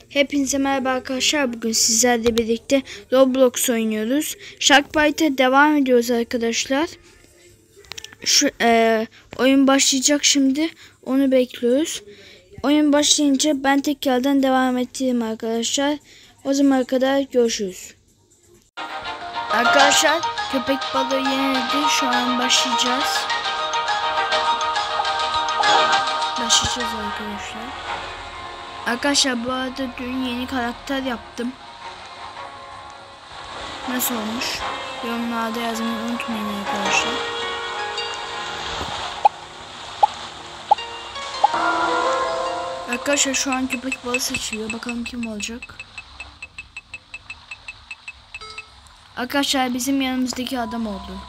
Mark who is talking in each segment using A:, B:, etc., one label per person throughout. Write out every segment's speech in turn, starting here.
A: Hepinize merhaba arkadaşlar. Bugün sizlerle birlikte Roblox oynuyoruz. Shark Bite'a devam ediyoruz arkadaşlar. Şu oyun başlayacak şimdi. Onu bekliyoruz. Oyun başlayınca ben tekrardan devam ettireyim arkadaşlar. O zamana kadar görüşürüz. Arkadaşlar köpek balığı yenildi. Şu an başlayacağız. Başlayacağız arkadaşlar. Arkadaşlar bu arada dün yeni karakter yaptım. Nasıl olmuş? Yorumlarda yazmayı unutmayın arkadaşlar. Arkadaşlar şu an köpek balığı seçiliyor. Bakalım kim olacak. Arkadaşlar bizim yanımızdaki adam oldu.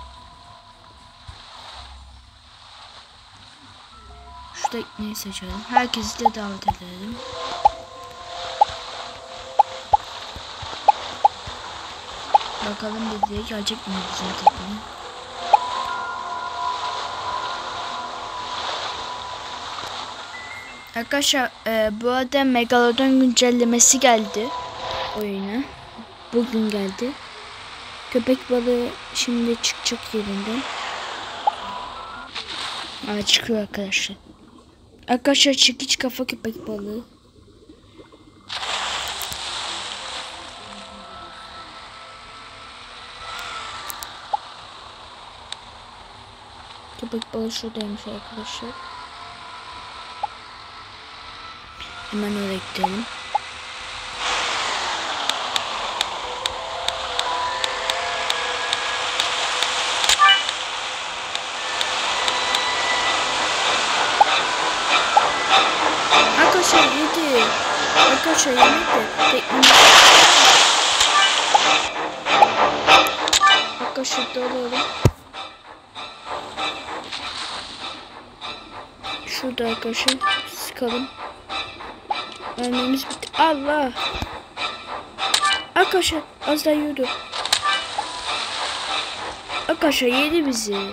A: Şu tekneyi seçelim. Herkesi de davet edelim. Bakalım dediği gelecek mi bizim tekne? Arkadaşlar bu arada Megalodon güncellemesi geldi oyuna. Bugün geldi. Köpek balığı şimdi çıkacak yerinden. Çıkıyor arkadaşlar. Arkadaşlar çekiç kafa köpek balığı. Köpek balığı şuradaymış arkadaşlar. Hemen oraya gidelim. Arkadaşlar yedi. Arkadaşlar yedi. Arkadaşlar doğru. Şurada arkadaşlar sıkalım. Ölmemiz bitti. Allah. Arkadaşlar az daha yiyordu. Arkadaşlar yedi bizi.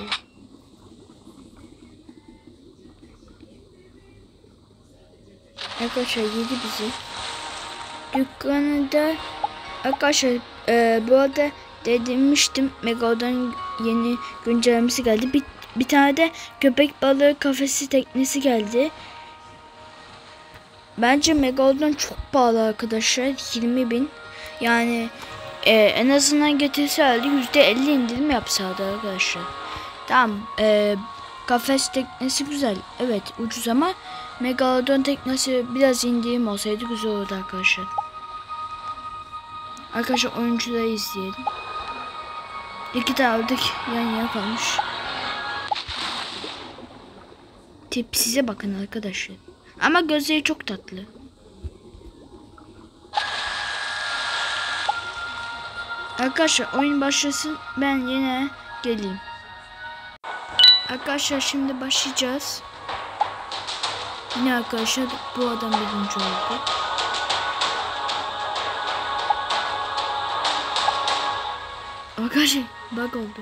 A: Arkadaşlar yedi bizi. Dükkanında arkadaşlar bu arada demiştim Megalodon yeni güncellemesi geldi. Bir tane de köpek balığı kafesi teknesi geldi. Bence Megalodon çok pahalı arkadaşlar. 20.000. Yani en azından getirselerdi %50 indirim yapsaydı arkadaşlar. Tamam. Kafes teknesi güzel. Evet ucuz ama Megalodon teknesi biraz indirim olsaydı güzel olurdu arkadaşlar. Arkadaşlar oyuncuları izleyelim. İki tane yan yana kalmış. Tipsize bakın arkadaşlar. Ama gözleri çok tatlı. Arkadaşlar oyun başlasın, ben yine geleyim. Arkadaşlar şimdi başlayacağız. Yine arkadaşlar bu adam birinci oldu. Arkadaşlar bug oldu.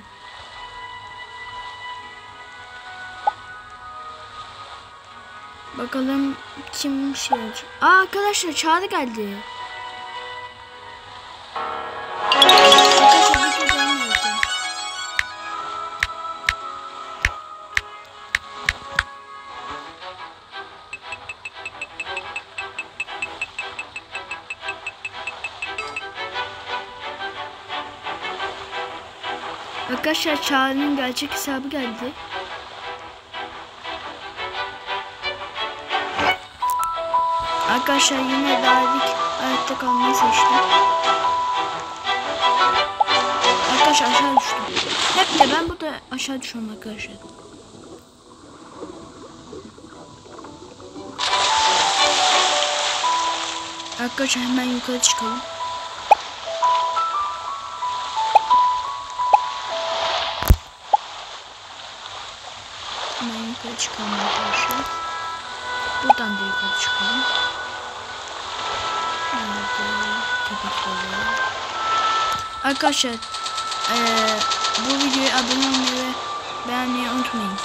A: Bakalım kim şey olacak. Arkadaşlar çağrı geldi. Arkadaşlar çağrının gerçek hesabı geldi. Arkadaşlar yine verdik. Hayatta kalmayı seçtim. Arkadaşlar aşağı düştüm. Hep de ben burada aşağı düşüyorum arkadaşlar. Arkadaşlar hemen yukarı çıkalım. Hemen yukarı çıkalım arkadaşlar. Buradan da yukarı çıkalım. Arkadaşlar bu videoya abone olmayı ve beğenmeyi unutmayın.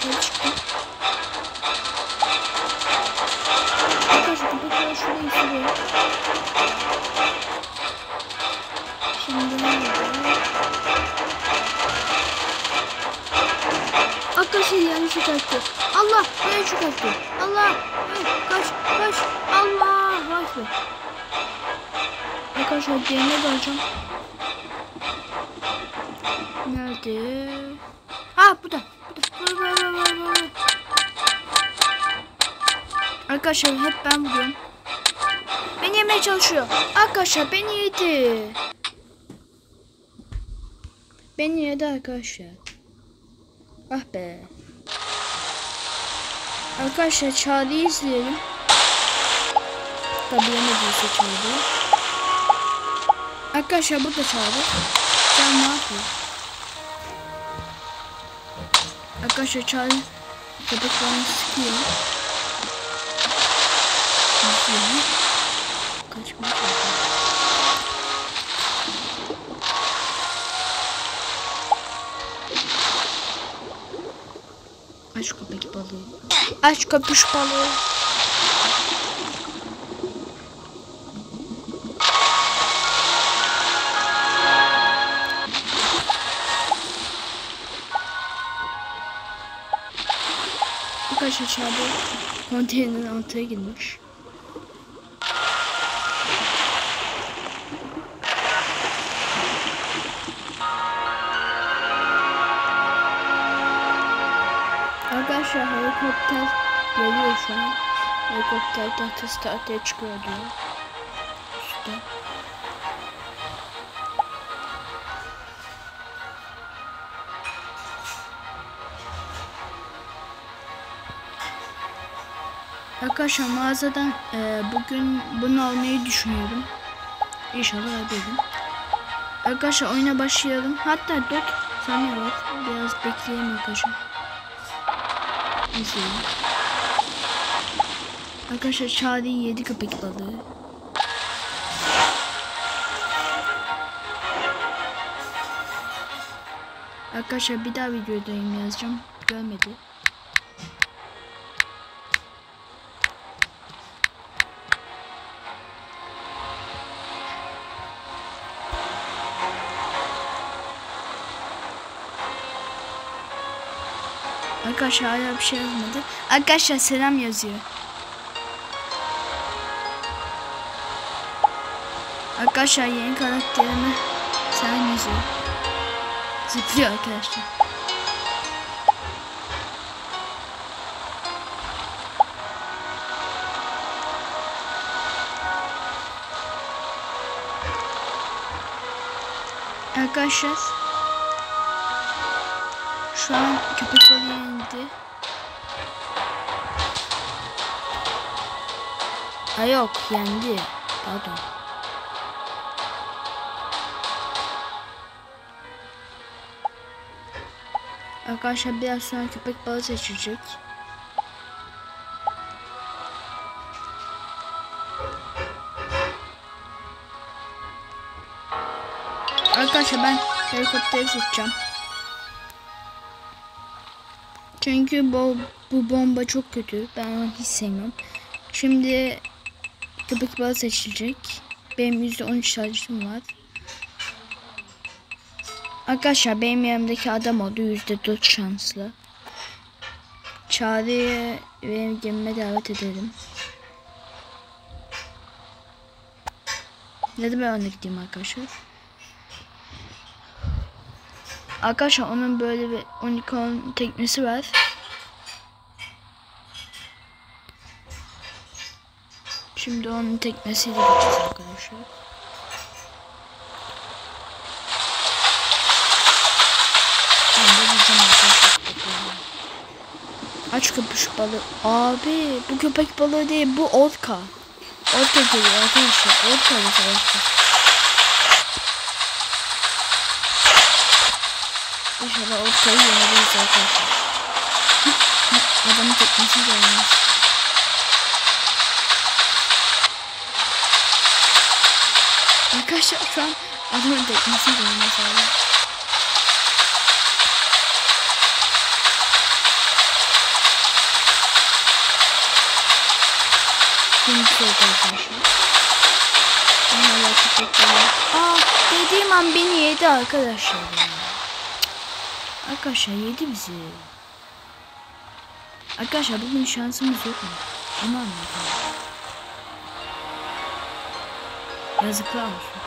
A: yukarı çıktım. Arkadaşlar köpekler şurayı sürüyor. Şimdi ne oldu? Arkadaşlar yanlış çıkarttı. Allah! Buraya çıkarttı. Allah! Kaç! Kaç! Allah! Vay be! Arkadaşlar diğerine dalacağım. Nerede? Ha burada. Burada. Arkadaşlar hep ben vuruyorum. Beni yemeye çalışıyor. Arkadaşlar beni yedi. Beni yedi arkadaşlar. Ah be. Arkadaşlar Charlie'yi izleyelim. Tabii yemediyse Charlie. Arkadaşlar burada Charlie. Can ne yapıyor? Arkadaşlar Charlie köpeklerini sıkıyor. Kaçmaya çalışıyor. Aç köpek balığı. Aç köpüş balığı. Arkadaşlar aşağıda konteynerin altına girmiş. Arkadaşlar helikopter geliyor şu an. Helikopter tahtası tahtaya çıkıyor diyor. İşte. Arkadaşlar mağazadan bugün bunu almayı düşünüyorum. İnşallah alabilirim. Arkadaşlar oyuna başlayalım. Hatta 4 saniye var. Biraz bekleyelim arkadaşlar. İzleyelim. Arkadaşlar Charlie 7 köpek balığı. Arkadaşlar bir daha videodayım yazacağım. Görmedi. Arkadaşlar hala bir şey yazmadı. Arkadaşlar selam yazıyor. Arkadaşlar yeni karakterime selam yazıyor. Zıplıyor arkadaşlar. Arkadaşlar şu an köpek balığı yendi. Ha yok yendi. Pardon. Arkadaşlar biraz sonra köpek balığı seçilecek. Arkadaşlar ben helikopteri seçeceğim. Çünkü bu bomba çok kötü. Ben onu hiç sevmiyorum. Şimdi köpek balığı seçilecek. Benim %13 şarjım var. Arkadaşlar benim yanımdaki adam oldu. %4 şanslı. Charlie'ye benim gemime davet edelim. Neden ben ona gideyim arkadaşlar? Arkadaşlar onun böyle bir unicorn teknesi var. Şimdi onun teknesiyle gideceğiz arkadaşlar. Ben de gideceğim arkadaşlar. Aç köpüş balığı. Abi bu köpek balığı değil, bu orka. Orka geliyor arkadaşlar. Orka ile savaşacağız. İnşallah ortayı yenebiliriz arkadaşlar. Adamın teknesi gelmez. Arkadaşlar şu an adamın teknesi gelmez abi. İkincisi oldu arkadaşlar. Dediğim an beni yedi arkadaşlar. Arkadaşlar yedi bizi. Arkadaşlar bugün şansımız yok mu? Onu anladım. Yazıklar olsun.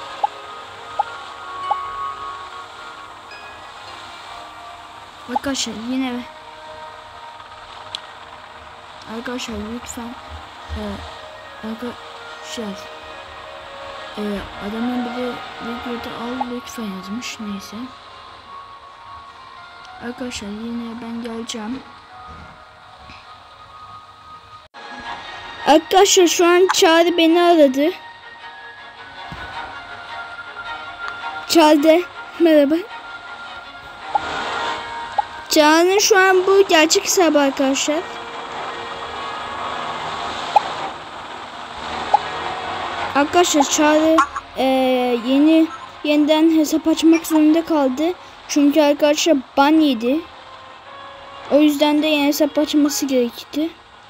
A: Arkadaşlar yine arkadaşlar lütfen arkadaşlar adamın biri videoda al lütfen yazmış, neyse. Arkadaşlar yine ben geleceğim. Arkadaşlar şu an Çağrı beni aradı. Çağrı merhaba. Çağrı'nın şu an bu gerçek hesabı arkadaşlar. Arkadaşlar Çağrı yeniden hesap açmak zorunda kaldı. Çünkü arkadaşlar ban yedi. O yüzden de yeni hesap açması gerekti.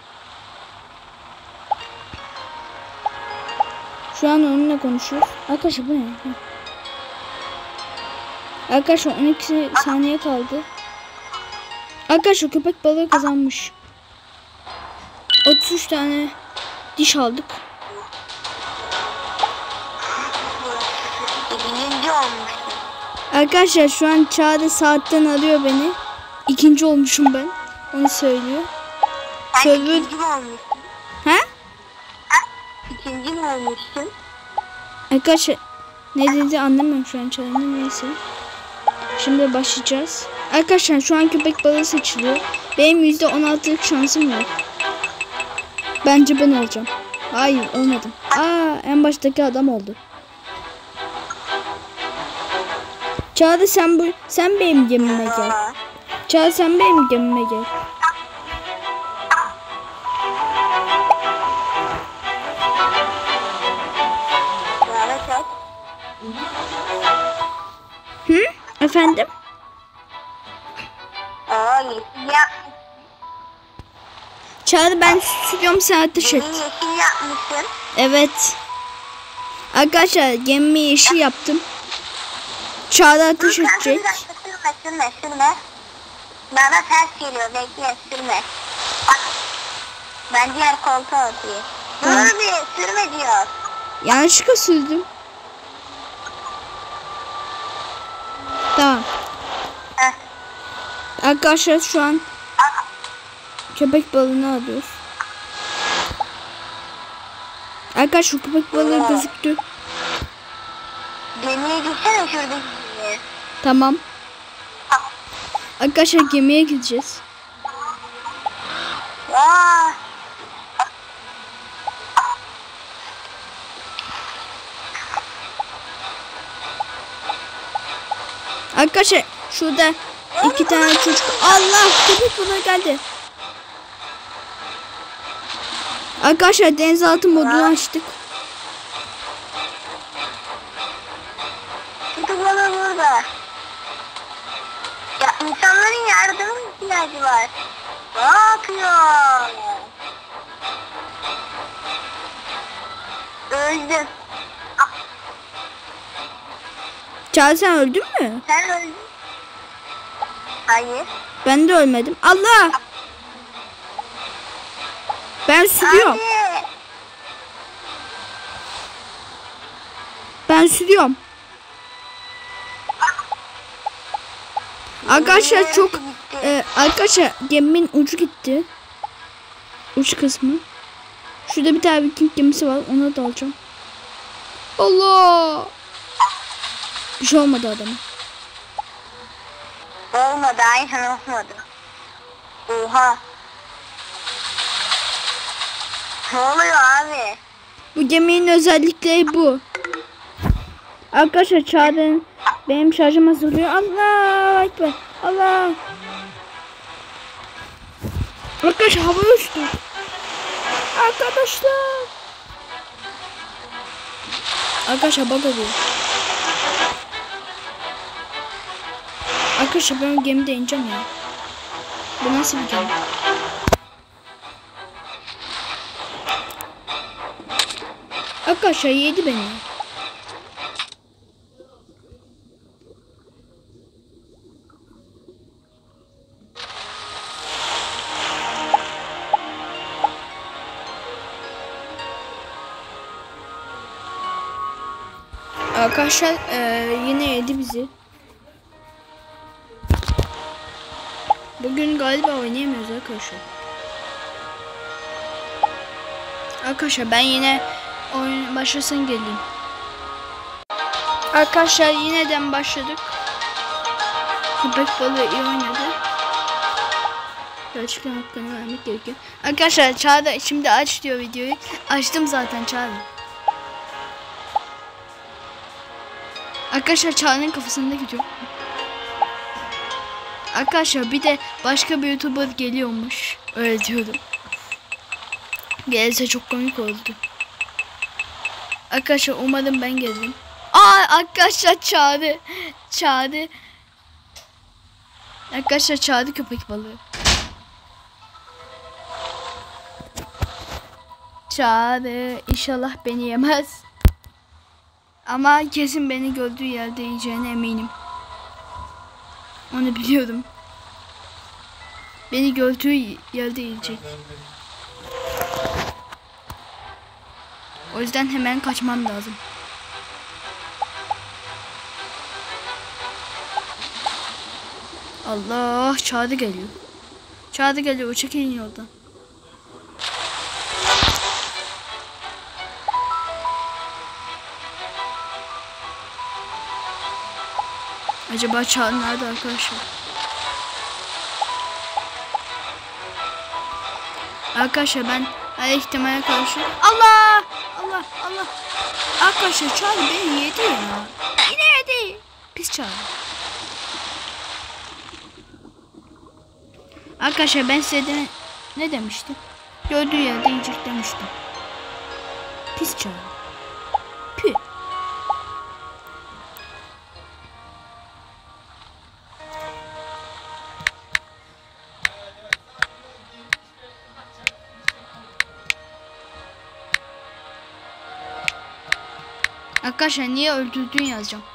A: Şu an onunla konuşuyoruz. Arkadaşlar bu ne? Arkadaşlar 12 saniye kaldı. Arkadaşlar köpek balığı kazanmış. 33 tane diş aldık. Arkadaşlar şu an Çağrı saatten arıyor beni. İkinci olmuşum ben. Onu söylüyor.
B: İkinci mi olmuşsun?
A: He?
B: İkinci mi olmuşsun?
A: Arkadaşlar ne dedi anlamıyorum şu an Çağrı'nın, neyse. Şimdi başlayacağız. Arkadaşlar şu an köpek balığı seçiliyor. Benim %16'lık şansım yok. Bence ben olacağım. Hayır olmadım. En baştaki adam oldu. Çağrı sen benim gemime gel. Çağrı sen benim gemime gel. Efendim? Çağrı ben tutuyorum, sen ateş et.
B: Yeşil yapmışsın.
A: Evet. Arkadaşlar gemimi yeşil yaptım. Çağrı ateş edecek.
B: Bir dakika sürme. Bana ters geliyor, bekle sürme. Bak. Ben diğer koltuğa oturayım. Dur bir sürme diyor.
A: Yanlışlıkla sürdüm. Tamam. Arkadaşlar şu an köpek balığını alıyoruz. Arkadaşlar köpek balığı gözüktü.
B: Gemiye gitsene şurada.
A: Tamam. Arkadaşlar gemiye gideceğiz. Arkadaşlar şurada 2 tane çocuk. Allah, köpek balığı geldi. Arkadaşlar denizaltı modunu açtık.
B: Köpek balığı burada. Ya insanların yardıma ihtiyacı var. Ne yapıyor? Öldüm.
A: Çağrı sen öldün mü?
B: Sen öldün. Hayır.
A: Ben de ölmedim. Allah! Ben sürüyorum.
B: Abi.
A: Ben sürüyorum. Arkadaşlar çok arkadaşlar geminin ucu gitti. Uç kısmı. Şurada bir tane Viking gemisi var. Ona da alacağım. Allah! Bir şey olmadı adama.
B: Olmadı, aynen olmadı. Oha. Ne oluyor abi?
A: Bu geminin özellikleri bu. Arkadaşlar Çağrı'nın benim şarjım azalıyor. Allah ekber. Allah. Arkadaşlar hava uçtu. Arkadaşlar. Arkadaşlar bug oluyor. Arkadaşlar ben gemide ineceğim ya. Bu nasıl bir gemi? Arkadaşlar yedi beni. Arkadaşlar yine yedi bizi. Bugün galiba oynayamıyoruz arkadaşlar. Arkadaşlar ben yine oyun başlasın geleyim. Arkadaşlar yineden başladık. Köpek balığı iyi oynadı. Gerçekten hakkını vermek gerekiyor. Arkadaşlar Çağda şimdi aç diyor videoyu. Açtım zaten Çağda. Arkadaşlar Çağda'nın kafasında gidiyor. Arkadaşlar bir de başka bir YouTuber geliyormuş. Öyle diyordum. Gelse çok komik oldu. Arkadaşlar umarım ben gelirim. Arkadaşlar Çağdı. Arkadaşlar Çağdı köpek balığı. Çağdı inşallah beni yemez. Ama kesin beni gördüğü yerde yiyeceğine eminim. Onu biliyorum. Beni gördüğü yerde yiyecek. O yüzden hemen kaçmam lazım. Allah, Çağdı geliyor. Çağdı geliyor, çekilin yoldan. Acaba Çağdı nerede arkadaşlar? Arkadaşlar ben her ihtimale karşı... Allah! Arkadaşlar Çağdı beni yedi ya. Yine yedi. Pis Çağdı. Arkadaşlar ben size ne demiştim? Gördüğü yerde yiyecek demiştim. Pis Çağdı. Pü. Arkadaşlar niye öldürdün yazacağım.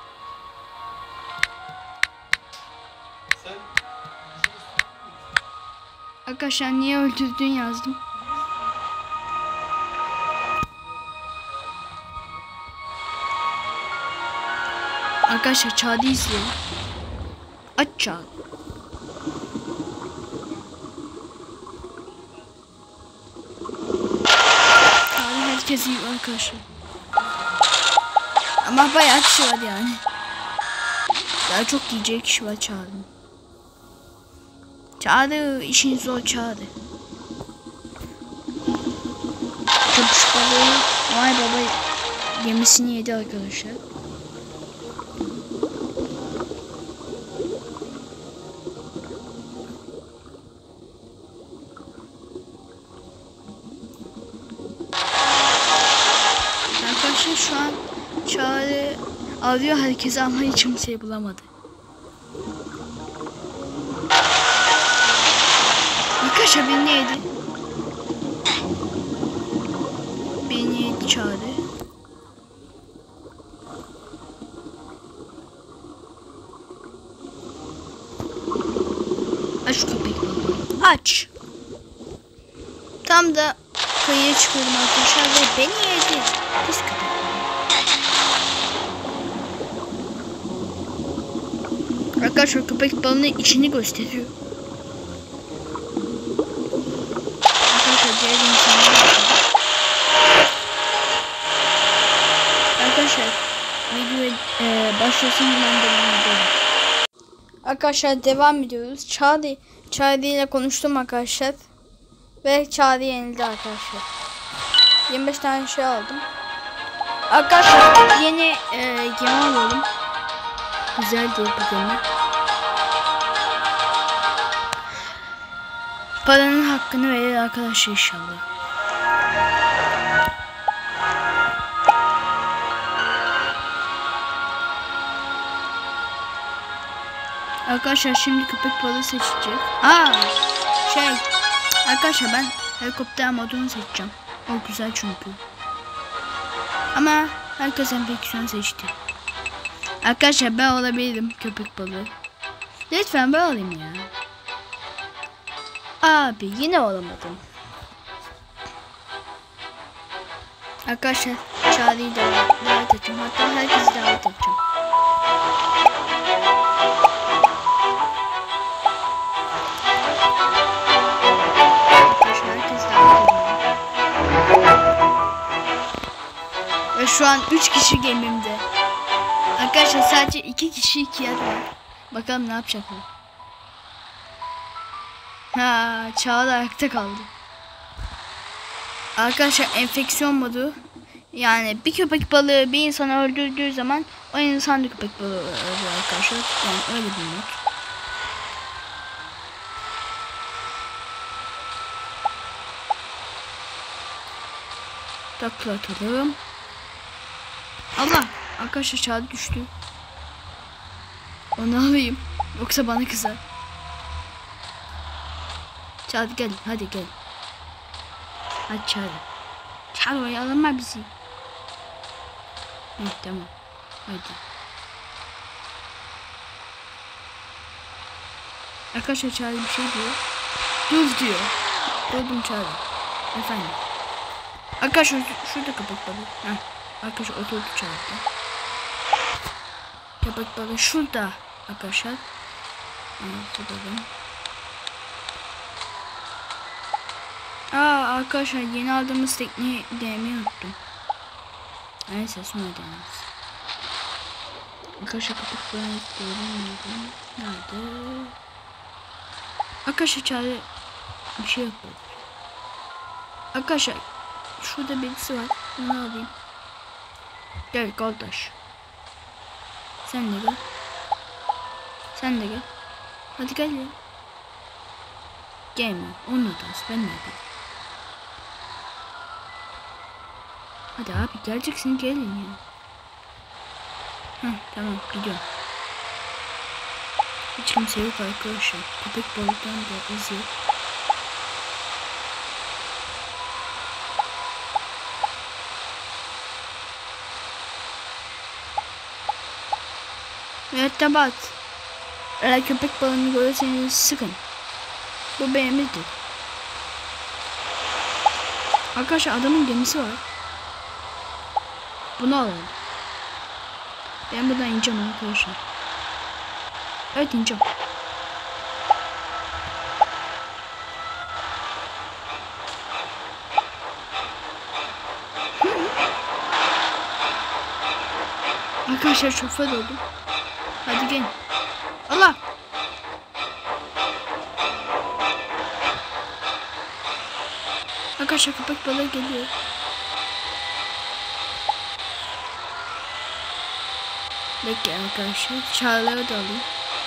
A: Arkadaşlar niye öldürdün yazdım. Arkadaşlar Çağdı izleyelim. Aç Çağdı. Çağdı herkes iyi arkadaşlar. Ama bayağı kişi var yani. Daha çok yiyecek kişi var Çağrı'nın. Çağrı işin zor Çağrı. Köpüş balığı Noel Baba yemisini yedi arkadaşlar. Arkadaşlar şu an Çağrı arıyor herkesi ama hiç kimseyi bulamadı. Arkadaşlar beni yedi. Beni yedi Çağrı. Aç köpek balığı. Aç. Tam da kıyıya çıkıyorum arkadaşlar ve beni yedi. Pis köpek. Arkadaşlar köpek balığının içini gösteriyor. Arkadaşlar diğer insanlar. Arkadaşlar video başlasın ben devam edelim. Arkadaşlar devam ediyoruz. Çağrı ile konuştum arkadaşlar. Ve Çağrı yenildi arkadaşlar. 25 tane şey aldım. Arkadaşlar yeni gemi alalım. Güzel değil bu gemi. Paranın hakkını verir arkadaşlar inşallah. Arkadaşlar şimdi köpek balığı seçecek. Arkadaşlar ben helikopter modunu seçeceğim. O güzel çünkü. Ama herkes enfeksiyon seçti. Arkadaşlar ben olabilirim köpek balığı. Lütfen ben olayım ya. Abi yine olamadım. Arkadaşlar Çağrı'yı da davet edeceğim. Hatta herkesi davet edeceğim. Arkadaşlar herkesi davet ediyorum. Ve şu an 3 kişi gemimde. Arkadaşlar sadece 2 kişi 2 yer var. Bakalım ne yapacak o. Ha, Çağrı ayakta kaldı. Arkadaşlar enfeksiyon modu. Yani bir köpek balığı bir insanı öldürdüğü zaman o insan da köpek balığı öldürüyor arkadaşlar. Yani öyle bir mod. Takla atalım. Allah! Arkadaşlar Çağrı düştü. Onu alayım. Yoksa bana kızar. Çağrı gel. Hadi gel. Hadi Çağrı. Çağrı oyalama bizi. Tamam. Hadi. Arkadaşlar Çağrı bir şey diyor. Dur diyor. Durdum Çağrı. Efendim. Arkadaşlar şurada köpek balığı. Arkadaşlar oturdu Çağrı. Köpek balığı şurada. Arkadaşlar. Tutalım. Arkadaşlar yeni aldığımız tekniği denemeyi unuttum. Neyse sonra deneriz. Arkadaşlar köpek balığı diyorum. Nerede? Arkadaşlar Çağrı bir şey yapıyor. Arkadaşlar şurada birisi var. Onu alayım. Gel kardeş. Sen de gel. Sen de gel. Hadi gel ya. Gelmiyor. Onun hatası. Ben ne yapayım? Hadi abi geleceksin gelin ya. Tamam gidiyorum. Hiç kimse yok arkadaşlar. Köpek balıktan da iz yok. Mürettebat. Eğer köpek balığını görürseniz sıkın. Bu benimdir. Arkadaşlar adamın gemisi var. Bunu alalım. Ben buradan ineceğim arkadaşlar. Evet ineceğim. Arkadaşlar şoför oldum. Hadi gel. Allah. Arkadaşlar köpek balığı geliyor. Bekle arkadaşlar. Çağrı'ları da alayım.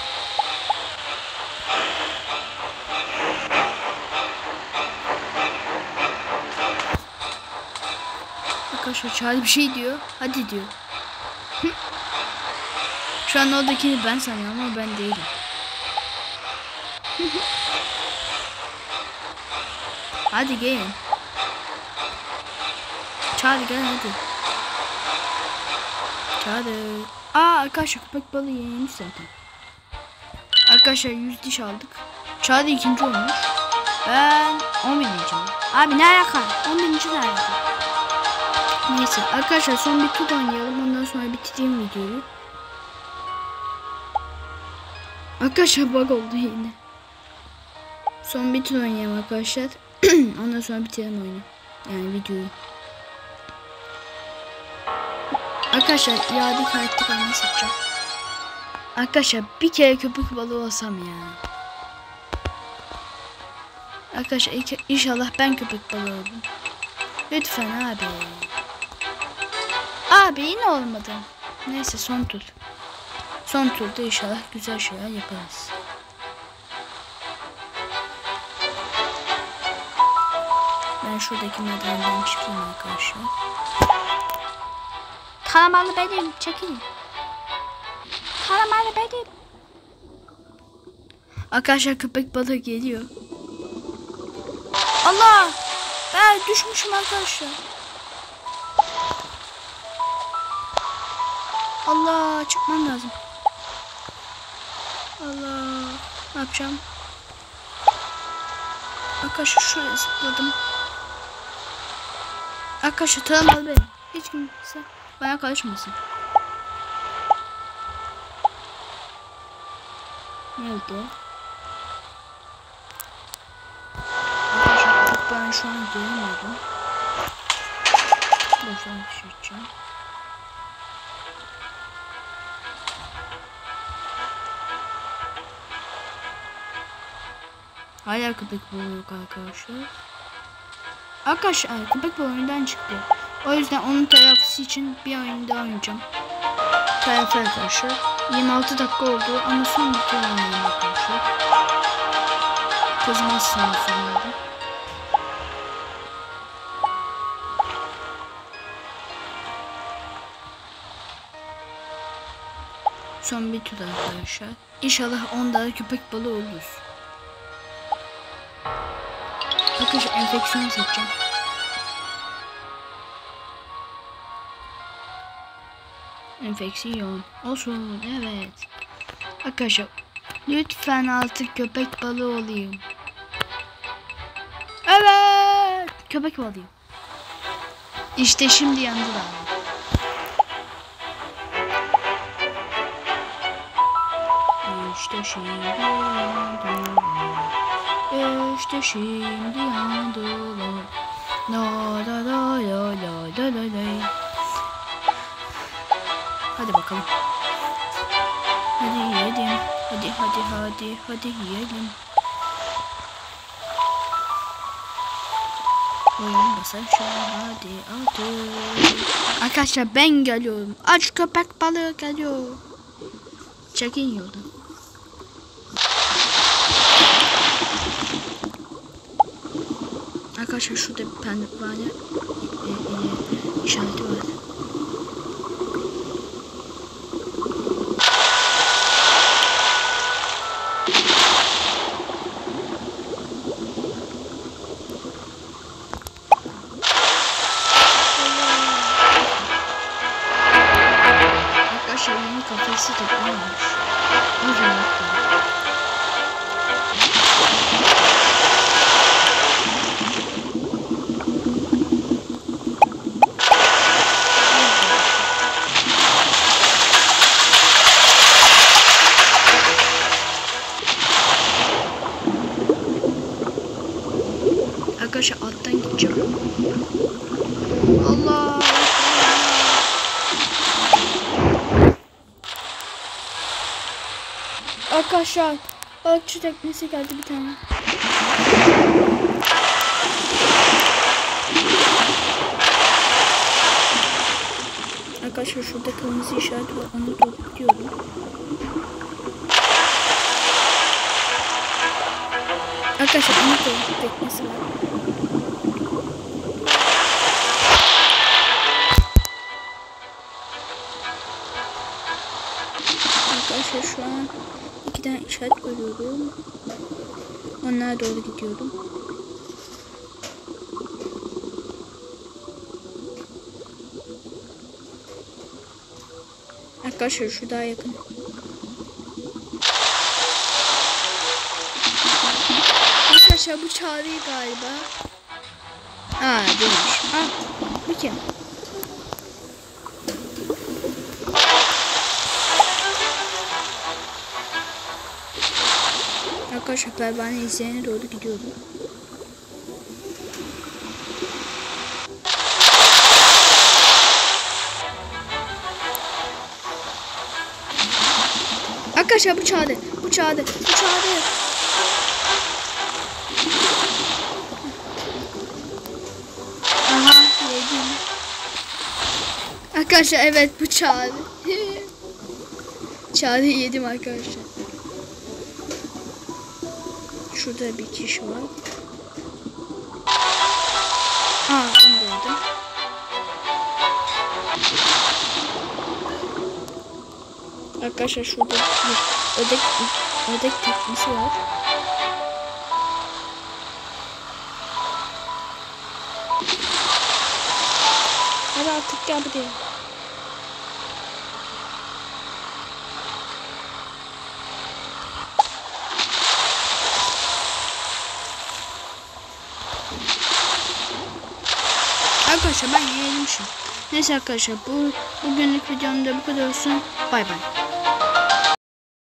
A: Arkadaşlar Çağrı bir şey diyor. Hadi diyor. Şu an oradakini ben sanıyorum ama ben değilim. Hadi gelin. Çağrı gel hadi. Çağrı. Arkadaşlar köpek balığı yenilmiş zaten. Arkadaşlar 100 diş aldık. Çağrı ikinci olmuş. Ben 11. Abi ne alaka? 11. ne alaka? Neyse arkadaşlar son bir tur oynayalım. Ondan sonra bitireyim videoyu. Arkadaşlar bug oldu yine. Son bir tur oynayalım arkadaşlar. Ondan sonra bitirelim oyunu. Yani videoyu. Arkadaşlar iade karakter almayı seçeceğim. Arkadaşlar bir kere köpek balığı olsam ya. Arkadaşlar inşallah ben köpek balığı oldum. Lütfen abi. Abi yine olmadı. Neyse son tur. Son turda inşallah güzel şeyler yaparız. Ben şuradaki merdivenden çıkayım arkadaşlar. Karamanlı benim. Çekilin. Karamanlı benim. Arkadaşlar köpek balığı geliyor. Allah! Ben düşmüşüm arkadaşlar. Allah, çıkmam lazım. Allah, ne yapacağım? Arkadaşlar şuraya zıpladım. Arkadaşlar taramalı benim. Hiç kimse bana karışmasın. Nerede? Arkadaşlar çok ben şu an göremiyorum. Buradan düşüreceğim. Hala köpek balığı yok arkadaşlar. Arkadaşlar köpek balığı oyundan çıktı. O yüzden onun telafisi için bir oyun daha oynayacağım. Telafi arkadaşlar. 26 dakika oldu ama son bir kere oynayayım arkadaşlar. Kızmazsınız umarım. Son bir tur arkadaşlar. İnşallah onda da köpek balığı olur. Arkadaşlar enfeksiyon seçeceğim. Enfeksiyon olsun, evet. Arkadaşlar lütfen artık köpek balığı olayım. Evet, köpek balığıyım. İşte şimdi yandılar. İşte şimdi yandılar. İşte şimdi yandılar. La la la la la la la la. Hadi bakalım. Hadi yiyelim. Hadi yiyelim. Oyun basar şu an, hadi. Arkadaşlar ben geliyorum. Aç köpek balığı geliyor. Çekin yoldan. Arkadaşlar şurada bir pendikvane işareti var. Arkadaşlar yeni kafesi toplamamış. O yüzden arkadaşlar alttan gideceğim. Allah. Arkadaşlar balıkçı teknesi geldi bir tane. Arkadaşlar şurada kırmızı işaret var, onu doğru gidiyorum. Arkadaşlar onu doğru teknesi var. Arkadaşlar şu an 2 tane işaret görüyorum. Onlara doğru gidiyorum. Arkadaşlar şu daha yakın. Arkadaşlar bu çağrıyı galiba. Değilmiş. Bu kim? Arkadaşlar pervane izleyene doğru gidiyorum. Arkadaşlar bu çağırdı. Aha yedim. Arkadaşlar evet bu çağırdı. Çağrı yedim arkadaşlar. Şurada bir kişi var. Bunu da yedim. Arkadaşlar şurada bir ödek teknesi var. Hadi artık gel buraya. arkadaşlar ben yenilmişim. Neyse arkadaşlar bugünlük videom da bu kadar olsun. Bay bay.